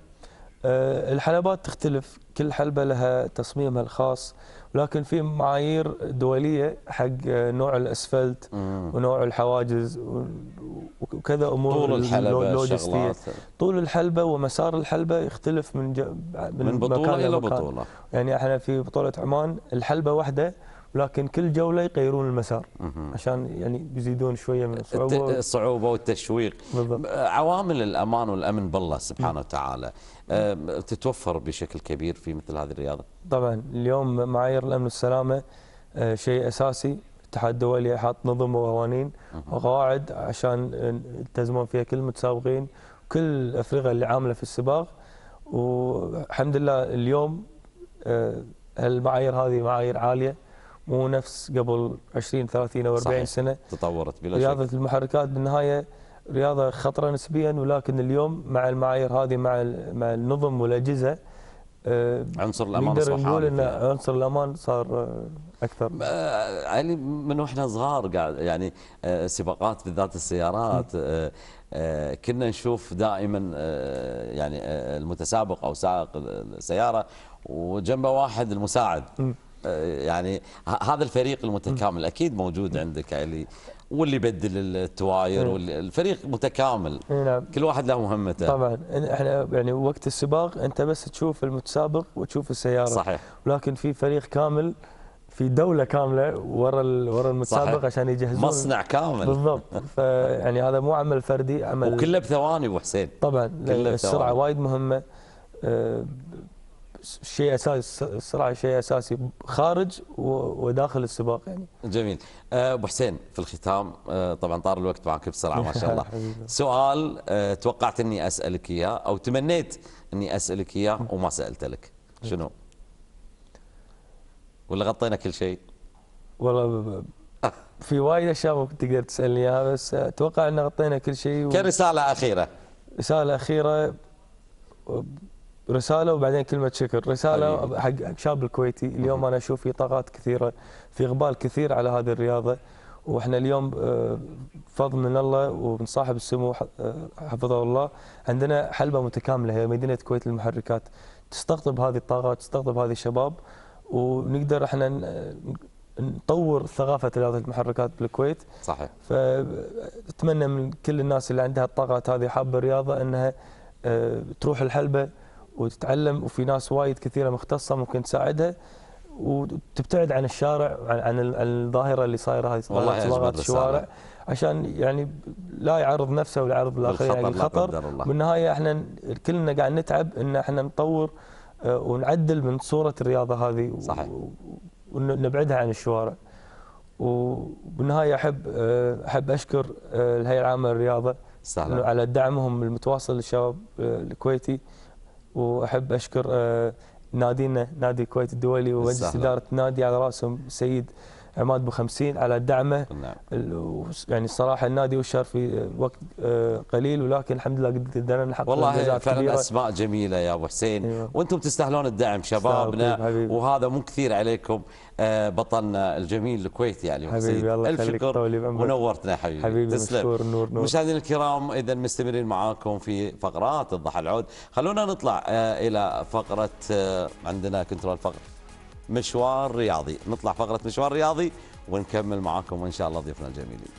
الحلبات تختلف، كل حلبة لها تصميمها الخاص، ولكن في معايير دولية حق نوع الأسفلت ونوع الحواجز وكذا أمور. طول الحلبة، طول الحلبة ومسار الحلبة يختلف من من, من بطولة إلى بطولة. يعني احنا في بطولة عمان الحلبة واحدة، ولكن كل جولة يغيرون المسار عشان يعني يزيدون شوية من الصعوبة الصعوبة والتشويق. بالضبط. عوامل الأمان والأمن بالله سبحانه وتعالى تتوفر بشكل كبير في مثل هذه الرياضة. طبعا اليوم معايير الأمن والسلامة شيء أساسي. الاتحاد الدولي حاط نظم وقوانين وقواعد عشان يلتزمون فيها كل المتسابقين وكل الأفرقة اللي عاملة في السباق. والحمد لله اليوم هالمعايير هذه معايير عالية، مو نفس قبل عشرين ثلاثين أو أربعين سنة. تطورت بلا شك. رياضة المحركات بالنهاية رياضة خطرة نسبيا، ولكن اليوم مع المعايير هذه مع مع النظم والأجهزة عنصر الأمان نقدر نقول أن عنصر الأمان صار أكثر. علي من واحنا صغار قاعد يعني سباقات بالذات السيارات كنا نشوف دائما يعني المتسابق أو سائق السيارة وجنبه واحد المساعد. يعني هذا الفريق المتكامل اكيد موجود عندك علي، واللي يبدل التواير والفريق متكامل. نعم. كل واحد له مهمته. طبعا احنا يعني وقت السباق انت بس تشوف المتسابق وتشوف السياره. صحيح. ولكن في فريق كامل، في دوله كامله ورا ورا المتسابق. صحيح. عشان يجهزون مصنع كامل. بالضبط. فيعني هذا مو عمل فردي، عمل وكله بثواني ابو حسين. طبعا السرعه وايد مهمه. أه شيء اساسي، السرعه شيء اساسي خارج وداخل السباق يعني. جميل. ابو حسين في الختام، طبعا طار الوقت معك بسرعه ما شاء الله. سؤال توقعت اني اسالك اياه او تمنيت اني اسالك اياه وما سالت لك، شنو؟ ولا غطينا كل شيء؟ والله في وايد اشياء ممكن تقدر تسالني اياها، بس اتوقع ان غطينا كل شيء. و... كرساله اخيره. رساله اخيره، رساله وبعدين كلمه شكر. رساله حق الشاب الكويتي. اليوم انا اشوف في طاقات كثيره، في اقبال كثير على هذه الرياضه، واحنا اليوم فضل من الله ومن صاحب السمو حفظه الله عندنا حلبه متكامله هي مدينه الكويت للمحركات، تستقطب هذه الطاقات، تستقطب هذه الشباب، ونقدر احنا نطور ثقافه رياضه المحركات بالكويت. صحيح. فاتمنى من كل الناس اللي عندها الطاقات هذه حابه الرياضه انها تروح الحلبه وتتعلم، وفي ناس وايد كثيره مختصه ممكن تساعدها وتبتعد عن الشارع، عن عن الظاهره اللي صايره هذه سباقات الشوارع، عشان يعني لا يعرض نفسه ولا يعرض الاخرين يعني الخطر. بالنهايه احنا كلنا قاعد نتعب ان احنا نطور ونعدل من صوره الرياضه هذه. صحيح. ونبعدها عن الشوارع. وبالنهايه احب احب اشكر الهيئه العامه للرياضه سهلا على دعمهم المتواصل للشباب الكويتي، واحب اشكر نادينا نادي الكويت الدولي ومجلس اداره النادي على راسهم السيد عماد ابو خمسين على دعمه. نعم. يعني الصراحه النادي وشر في وقت قليل، ولكن الحمد لله قدرنا نحقق والله فعلا اسماء جميله يا ابو حسين. أيوة. وانتم تستاهلون الدعم شبابنا، وهذا مو كثير عليكم. بطلنا الجميل الكويتي يعني حبيبي الله الف شكر ونورتنا حبيبي. حبيبي تسلم. مشكور. نور نور. مشاهدينا الكرام اذا مستمرين معاكم في فقرات الضحى العود، خلونا نطلع الى فقره عندنا كنترول فقره. مشوار رياضي. نطلع فقرة مشوار رياضي ونكمل معاكم إن شاء الله ضيوفنا الجميلين.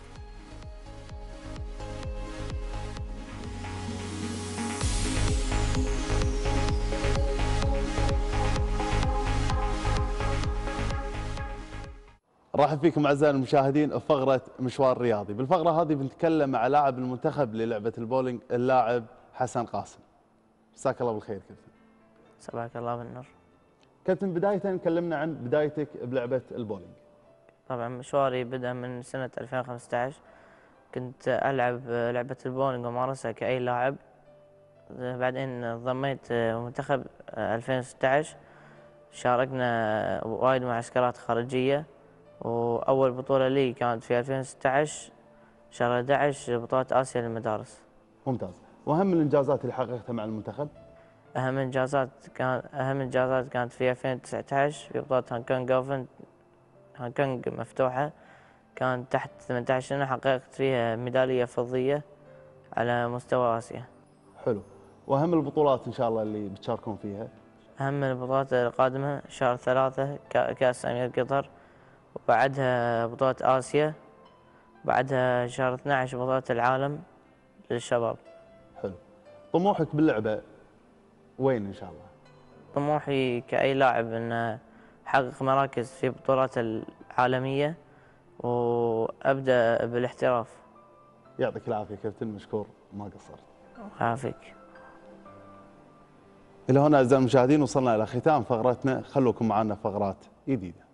رحب فيكم اعزائي المشاهدين في فقره مشوار رياضي. بالفقره هذه بنتكلم مع لاعب المنتخب للعبه البولينج اللاعب حسن قاسم. مساك الله بالخير كابتن. صباحك الله بالنور. كابتن بدايه كلمنا عن بدايتك بلعبه البولينج. طبعا مشواري بدأ من سنه ألفين وخمسة عشر، كنت العب لعبه البولينج ومارسها كاي لاعب. بعدين انضميت منتخب ألفين وستة عشر، شاركنا وايد معسكرات خارجيه، وأول بطولة لي كانت في ألفين وستة عشر شهر أحد عشر بطولة آسيا للمدارس. ممتاز. وأهم الإنجازات اللي حققتها مع المنتخب؟ أهم إنجازات كان أهم إنجازات كانت في ألفين وتسعة عشر في بطولة هونغ كونغ أوبن، هونغ كونغ مفتوحة، كانت تحت ثمانية عشر سنة، حققت فيها ميدالية فضية على مستوى آسيا. حلو. وأهم البطولات إن شاء الله اللي بتشاركون فيها؟ أهم البطولات القادمة شهر ثلاثة كأس أمير قطر، وبعدها بطولة آسيا، بعدها شهر اثني عشر بطولة العالم للشباب. حلو. طموحك باللعبة وين إن شاء الله؟ طموحي كأي لاعب أن أحقق مراكز في بطولات العالمية وأبدأ بالاحتراف. يعطيك العافية كابتن، مشكور ما قصرت. عافيك. إلى هنا أعزائي المشاهدين وصلنا إلى ختام فقرتنا، خلوكم معنا فقرات جديدة.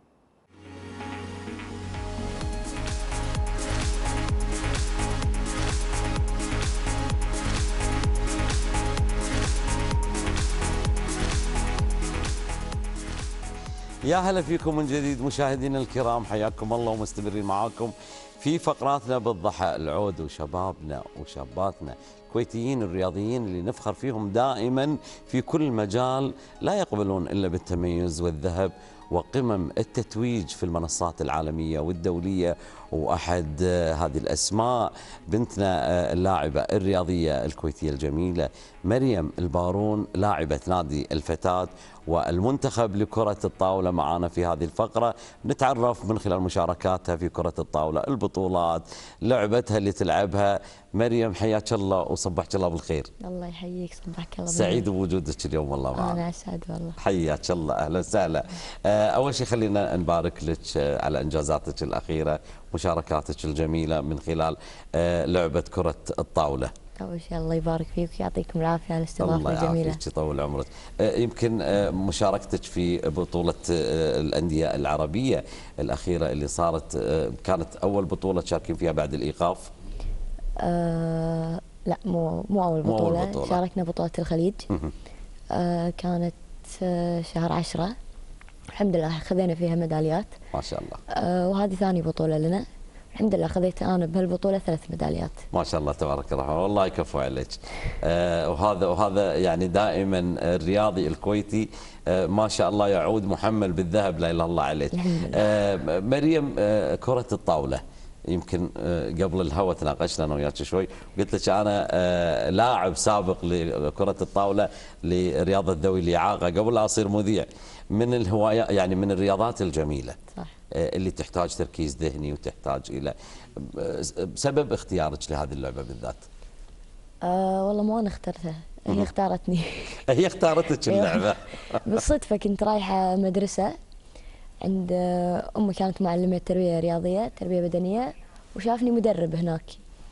يا هلا فيكم من جديد مشاهدينا الكرام، حياكم الله ومستمرين معاكم في فقراتنا بالضحى العود، وشبابنا وشاباتنا الكويتيين الرياضيين اللي نفخر فيهم دائما في كل مجال، لا يقبلون إلا بالتميز والذهب وقمم التتويج في المنصات العالمية والدولية. وأحد هذه الأسماء بنتنا اللاعبة الرياضية الكويتية الجميلة مريم البارون، لاعبة نادي الفتاة والمنتخب لكرة الطاولة، معنا في هذه الفقرة. نتعرف من خلال مشاركاتها في كرة الطاولة، البطولات، لعبتها اللي تلعبها. مريم حياك الله وصبحك الله بالخير. الله يحييك، صبحك الله بالخير. سعيد بوجودك اليوم والله معنا. أنا أسعد والله. حياك الله، أهلا وسهلا. أول شيء خلينا نبارك لك على إنجازاتك الأخيرة، مشاركاتك الجميلة من خلال لعبة كرة الطاولة. أول شيء الله يبارك فيك ويعطيكم العافية على الاستضافة الجميلة. الله يعافيك يطول عمرك. يمكن مشاركتك في بطولة الأندية العربية الأخيرة اللي صارت كانت أول بطولة تشاركين فيها بعد الإيقاف؟ أه لا مو مو أول بطولة, مو أول بطولة. شاركنا بطولة الخليج. أه كانت شهر عشرة، الحمد لله خذينا فيها ميداليات ما شاء الله. أه وهذه ثاني بطولة لنا، الحمد لله خذيت انا بهالبطوله ثلاث ميداليات. ما شاء الله تبارك الرحمن، والله يكفو عليك. آه وهذا وهذا يعني دائما الرياضي الكويتي آه ما شاء الله يعود محمل بالذهب، لا اله الا الله عليك. آه مريم، آه كره الطاوله، يمكن آه قبل الهوا تناقشنا انا وياك شوي، قلت لك انا آه لاعب سابق لكره الطاوله لرياضه ذوي الاعاقه قبل لا اصير مذيع. من الهوايات يعني من الرياضات الجميله صح، اللي تحتاج تركيز ذهني وتحتاج الى سبب اختيارك لهذه اللعبه بالذات. أه والله مو انا اخترتها، هي اختارتني. هي اختارتك اللعبه. بالصدفه كنت رايحه مدرسه عند امي، كانت معلمه تربيه رياضيه تربيه بدنيه، وشافني مدرب هناك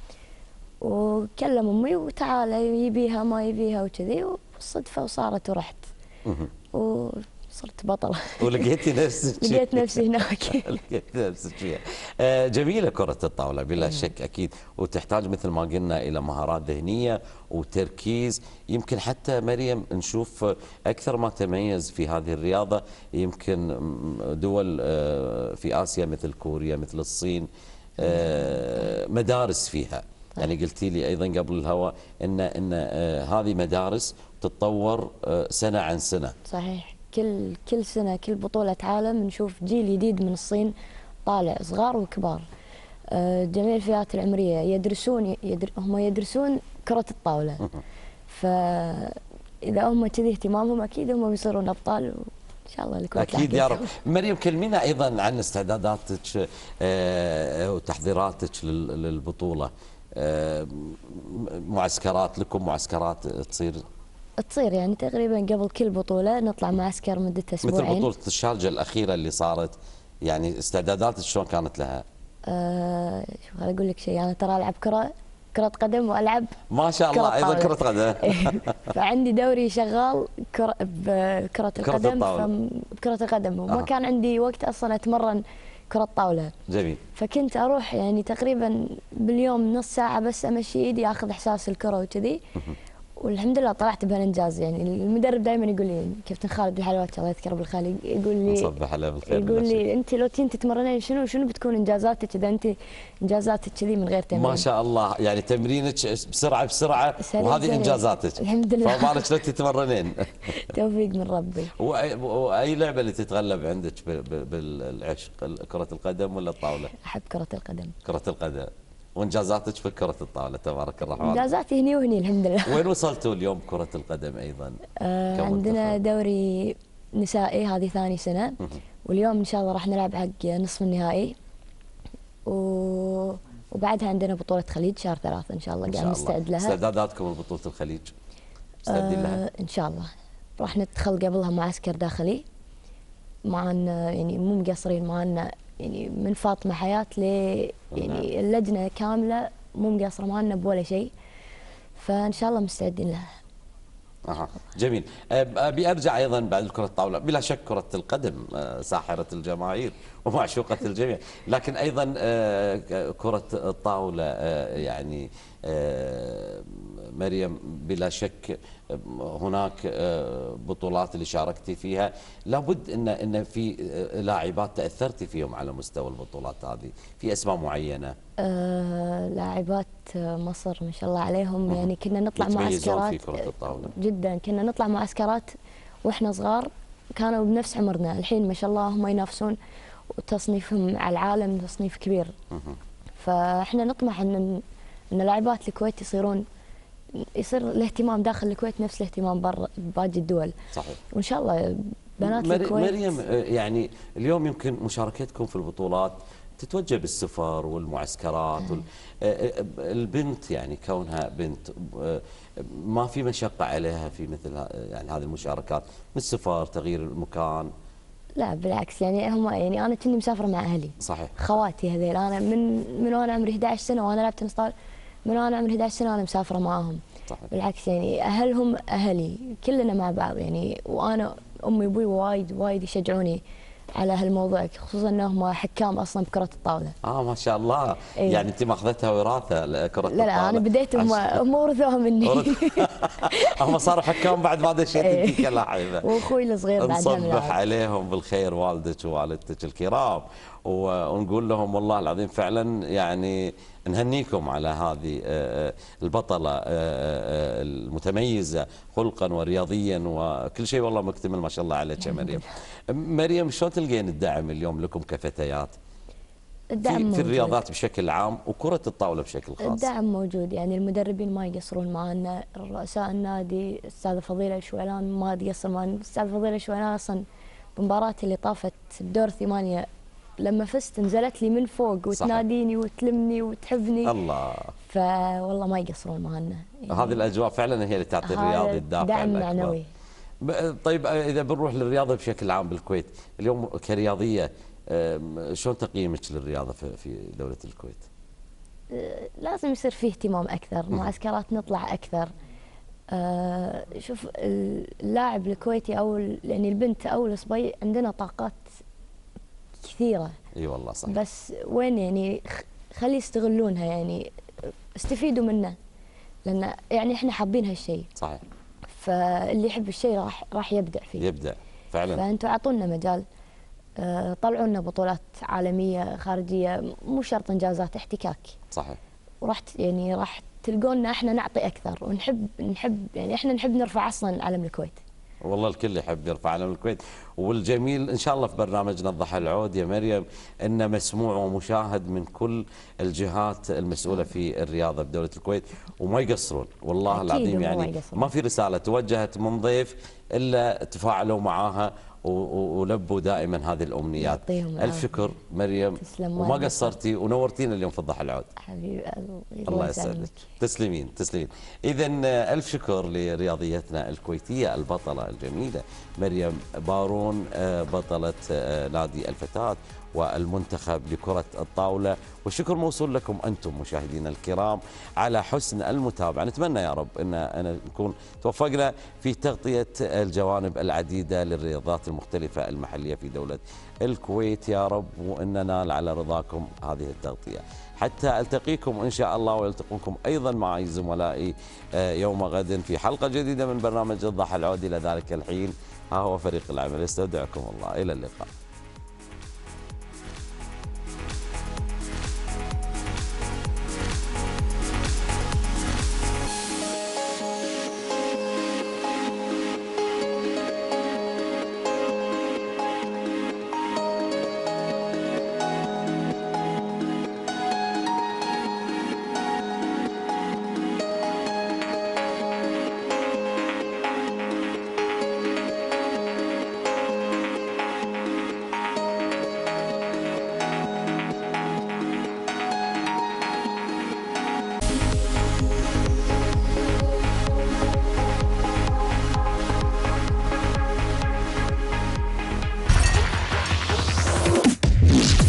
وكلم امي وتعال يبيها ما يبيها وكذي، وبالصدفه وصارت ورحت و صرت بطلة. ولقيتي نفسك؟ لقيت نفسي هناك. لقيت نفسك فيها. آه جميلة كرة الطاولة بلا شك أكيد، وتحتاج مثل ما قلنا إلى مهارات ذهنية وتركيز. يمكن حتى مريم نشوف أكثر ما تميز في هذه الرياضة يمكن دول آه في آسيا مثل كوريا مثل الصين، آه مدارس فيها. يعني قلتي لي أيضا قبل الهواء إن إن آه هذه مدارس تتطور آه سنة عن سنة. صحيح، كل كل سنة كل بطولة عالم نشوف جيل جديد من الصين طالع، صغار وكبار. جميع الفئات العمرية يدرسون يدر هم يدرسون كرة الطاولة. فإذا هم كذي اهتمامهم أكيد هم بيصيرون أبطال شاء الله الكويت اكيد يا رب. مريم كلمينا ايضا عن استعداداتك وتحضيراتك للبطوله. معسكرات لكم، معسكرات تصير تصير يعني تقريبا قبل كل بطوله نطلع معسكر مدته اسبوعين. مثل بطوله الشارجه الاخيره اللي صارت، يعني استعداداتك شلون كانت لها؟ أه شو خليني اقول لك شيء، انا يعني ترى العب كره كرة قدم والعب ما شاء الله ايضا كرة قدم. فعندي دوري شغال كرة بكرة القدم، بكرة القدم وما آه. كان عندي وقت اصلا اتمرن كرة طاولة. جميل. فكنت اروح يعني تقريبا باليوم نص ساعة بس امشي ايدي اخذ احساس الكرة وكذي. والحمد لله طلعت بهالانجاز. يعني المدرب دائما يقول لي كابتن خالد الحلوات الله يذكره بالخير يقول لي صبح عليه بالخير، يقول لي انت لو تين تتمرنين شنو شنو بتكون انجازاتك اذا انت انجازاتك كذي من غير تمرين. ما شاء الله، يعني تمرينك بسرعه بسرعه وهذه انجازاتك. الحمد لله. فما بالك لو تتمرنين. توفيق من ربي. واي لعبه اللي تتغلب عندك بالعشق، كره القدم ولا الطاوله؟ احب كره القدم. كره القدم. وانجازاتك في كره الطاوله تبارك الرحمن. انجازاتي هني وهني الحمد لله. وين وصلتوا اليوم كره القدم ايضا؟ آه عندنا دوري نسائي هذه ثاني سنه، واليوم ان شاء الله راح نلعب حق نصف النهائي، و... وبعدها عندنا بطوله خليج شهر ثلاثة ان شاء الله قاعد نستعد لها. استعداداتكم لبطوله الخليج مستعدين آه لها؟ ان شاء الله راح ندخل قبلها معسكر داخلي معنا، يعني مو مقصرين معنا، يعني من فاطمه حياه ل يعني اللجنه كامله مو مقصره معنا بولا شيء، فان شاء الله مستعدين لها. اها جميل. ابي ارجع ايضا بعد كره الطاوله، بلا شك كره القدم ساحره الجماهير ومعشوقه الجميع، لكن ايضا كره الطاوله يعني مريم بلا شك هناك بطولات اللي شاركتي فيها، لابد ان ان في لاعبات تاثرتي فيهم على مستوى البطولات هذه، في اسماء معينه؟ آه لاعبات مصر ما شاء الله عليهم، يعني كنا نطلع معسكرات في كرة الطاولة. جدا، كنا نطلع معسكرات واحنا صغار كانوا بنفس عمرنا، الحين ما شاء الله هم ينافسون وتصنيفهم على العالم تصنيف كبير. فاحنا نطمح ان ان لاعبات الكويت يصيرون يصير الاهتمام داخل الكويت نفس الاهتمام برا باقي الدول. صحيح. وان شاء الله بنات مر... الكويت. مريم يعني اليوم يمكن مشاركتكم في البطولات تتوجه بالسفر والمعسكرات وال... البنت يعني كونها بنت ما في مشقة عليها في مثل يعني هذه المشاركات من السفر تغيير المكان؟ لا بالعكس، يعني هم يعني انا كني مسافره مع اهلي. صحيح. خواتي هذيل انا من من وانا عمري أحد عشر سنه وانا لعبت تنس طاوله، من وانا عمري أحد عشر سنه انا مسافره معاهم. صحيح. بالعكس يعني اهلهم اهلي كلنا مع بعض يعني، وانا امي وابوي وايد وايد يشجعوني على هالموضوع، خصوصا انهم حكام اصلا بكره الطاوله. اه ما شاء الله. إيه؟ يعني انت ماخذتها وراثه كره الطاوله؟ لا لا انا بديت هم هم ورثوها مني. هم صاروا حكام بعد ما دشيت انت كلاعبه. واخوي الصغير بعد نصبح عليهم بالخير والدك ووالدتك الكرام، ونقول لهم والله العظيم فعلا يعني نهنيكم على هذه البطله المتميزه خلقا ورياضيا وكل شيء، والله مكتمل ما شاء الله عليك يا مريم. مريم شلون تلقين الدعم اليوم لكم كفتيات؟ الدعم في, موجود. في الرياضات بشكل عام وكرة الطاولة بشكل خاص. الدعم موجود، يعني المدربين ما يقصرون معنا، رؤساء النادي الاستاذه فضيله الشويلان ما تقصر معنا، الاستاذه فضيله الشويلان اصلا بمباراتي اللي طافت بدور ثمانيه لما فزت نزلت لي من فوق وتناديني وتلمني وتحبني. الله. فوالله ما يقصرون معنا. يعني هذه الاجواء فعلا هي اللي تعطي الرياضي الدافع دعم معنوي. طيب اذا بنروح للرياضه بشكل عام بالكويت اليوم كرياضيه، شلون تقييمك للرياضه في دوله الكويت؟ لازم يصير فيه اهتمام اكثر، معسكرات نطلع اكثر. أه شوف اللاعب الكويتي او يعني البنت او الصبي عندنا طاقات كثيره. اي والله صح. بس وين يعني خلي يستغلونها، يعني استفيدوا منه، لان يعني احنا حابين هالشيء. صحيح. فاللي يحب الشيء راح راح يبدع فيه. يبدع فعلا. فانتم اعطونا مجال، أه طلعوا لنا بطولات عالميه خارجيه، مو شرط انجازات، احتكاك. صحيح. وراح يعني راح تلقونا احنا نعطي اكثر ونحب نحب يعني احنا نحب نرفع اصلا علم الكويت. والله الكل يحب يرفع علم الكويت، والجميل ان شاء الله في برنامجنا الضحى العود يا مريم انه مسموع ومشاهد من كل الجهات المسؤوله في الرياضه بدوله الكويت، وما يقصرون والله العظيم، يعني ما في رساله توجهت من ضيف الا تفاعلوا معاها ولبوا دائما هذه الامنيات. الف شكر مريم، وما قصرتي ونورتينا اليوم في الضحى العود. حبيبي الله يسعدك. تسلمين تسلمين. اذا الف شكر لرياضيتنا الكويتيه البطله الجميله مريم بارون، بطله نادي الفتاه والمنتخب لكرة الطاولة، والشكر موصول لكم أنتم مشاهدينا الكرام على حسن المتابعة. نتمنى يا رب أن أن نكون توفقنا في تغطية الجوانب العديدة للرياضات المختلفة المحلية في دولة الكويت يا رب، وأن ننال على رضاكم هذه التغطية. حتى ألتقيكم إن شاء الله ويلتقونكم أيضا معي زملائي يوم غد في حلقة جديدة من برنامج الضحى العود. إلى ذلك الحين ها هو فريق العمل يستودعكم الله، إلى اللقاء.